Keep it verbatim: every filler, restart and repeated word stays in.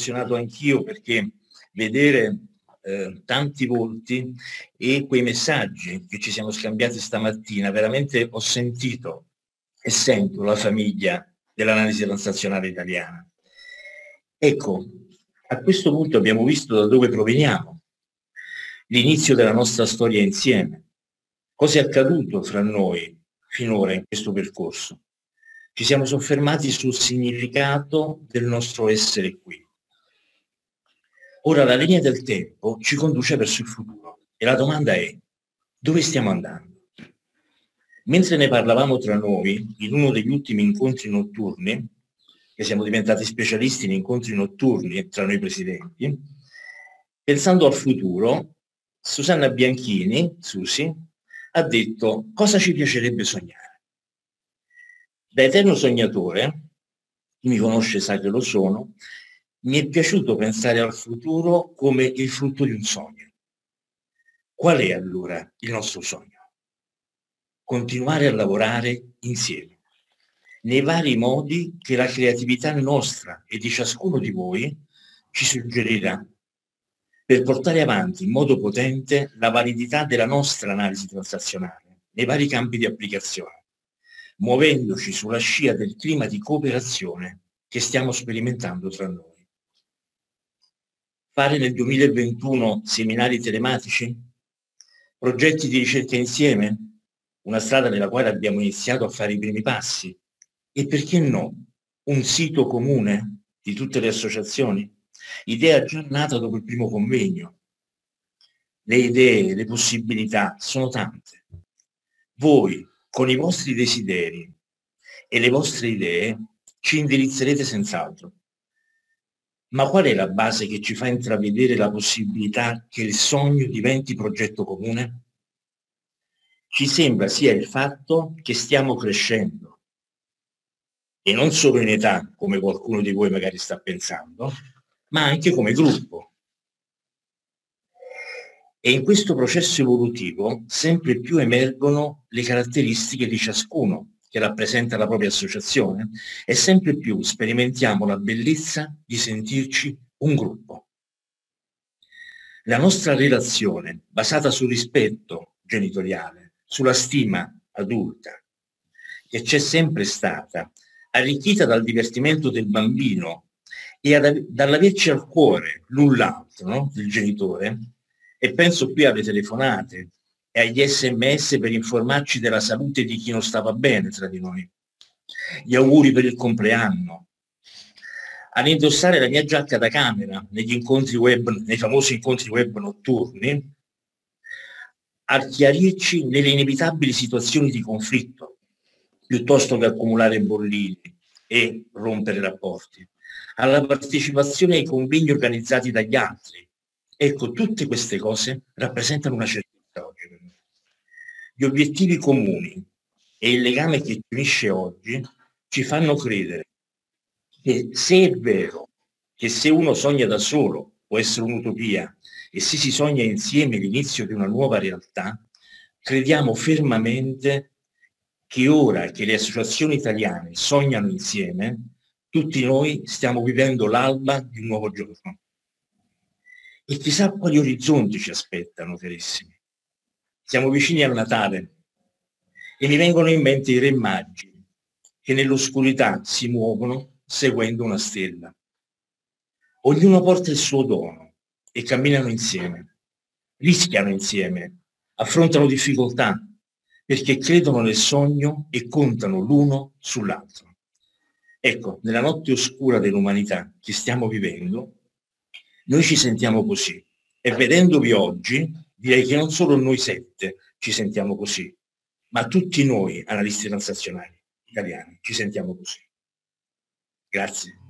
emozionato anch'io perché vedere eh, tanti volti e quei messaggi che ci siamo scambiati stamattina, veramente ho sentito e sento la famiglia dell'analisi transazionale italiana. Ecco, a questo punto abbiamo visto da dove proveniamo, l'inizio della nostra storia insieme. Cosa è accaduto fra noi finora in questo percorso? Ci siamo soffermati sul significato del nostro essere qui. Ora la linea del tempo ci conduce verso il futuro e la domanda è: dove stiamo andando? Mentre ne parlavamo tra noi, in uno degli ultimi incontri notturni, che siamo diventati specialisti in incontri notturni tra noi presidenti, pensando al futuro, Susanna Bianchini, Susi, ha detto: cosa ci piacerebbe sognare? Da eterno sognatore, chi mi conosce sa che lo sono, mi è piaciuto pensare al futuro come il frutto di un sogno. Qual è allora il nostro sogno? Continuare a lavorare insieme, nei vari modi che la creatività nostra e di ciascuno di voi ci suggerirà, per portare avanti in modo potente la validità della nostra analisi transazionale nei vari campi di applicazione, muovendoci sulla scia del clima di cooperazione che stiamo sperimentando tra noi. Fare nel duemilaventuno seminari telematici? Progetti di ricerca insieme? Una strada nella quale abbiamo iniziato a fare i primi passi. E perché no? Un sito comune di tutte le associazioni? Idea già nata dopo il primo convegno. Le idee, le possibilità sono tante. Voi, con i vostri desideri e le vostre idee, ci indirizzerete senz'altro. Ma qual è la base che ci fa intravedere la possibilità che il sogno diventi progetto comune? Ci sembra sia il fatto che stiamo crescendo, e non solo in età, come qualcuno di voi magari sta pensando, ma anche come gruppo. E in questo processo evolutivo sempre più emergono le caratteristiche di ciascuno che rappresenta la propria associazione e sempre più sperimentiamo la bellezza di sentirci un gruppo. La nostra relazione, basata sul rispetto genitoriale, sulla stima adulta, che c'è sempre stata, arricchita dal divertimento del bambino e dall'averci al cuore l'un l'altro, no? Il genitore, e penso qui alle telefonate e agli sms per informarci della salute di chi non stava bene tra di noi, gli auguri per il compleanno, all'indossare la mia giacca da camera negli incontri web, nei famosi incontri web notturni, a chiarirci nelle inevitabili situazioni di conflitto, piuttosto che accumulare bollini e rompere rapporti, alla partecipazione ai convegni organizzati dagli altri. Ecco, tutte queste cose rappresentano una certezza oggi per me. Gli obiettivi comuni e il legame che ci unisce oggi ci fanno credere che se è vero che se uno sogna da solo può essere un'utopia e se si sogna insieme l'inizio di una nuova realtà, crediamo fermamente che ora che le associazioni italiane sognano insieme, tutti noi stiamo vivendo l'alba di un nuovo giorno. E chissà quali orizzonti ci aspettano, carissimi. Siamo vicini al Natale e mi vengono in mente i re magi che nell'oscurità si muovono seguendo una stella. Ognuno porta il suo dono e camminano insieme, rischiano insieme, affrontano difficoltà perché credono nel sogno e contano l'uno sull'altro. Ecco, nella notte oscura dell'umanità che stiamo vivendo, noi ci sentiamo così e vedendovi oggi direi che non solo noi sette ci sentiamo così, ma tutti noi analisti transazionali italiani ci sentiamo così. Grazie.